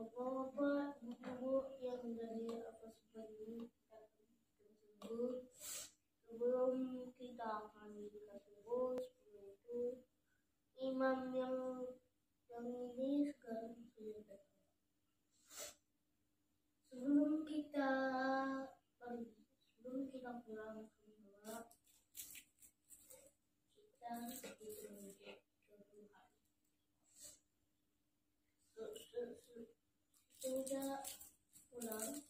Bapak-bapak, ibu-ibu yang dari atas pagi kita tersebut, sebelum kita akan dikasih bos itu imam yang ini sekarang sudah datang. Sebelum kita pulang ke rumah, kita berdoa ke Tuhan. Sudah pulang,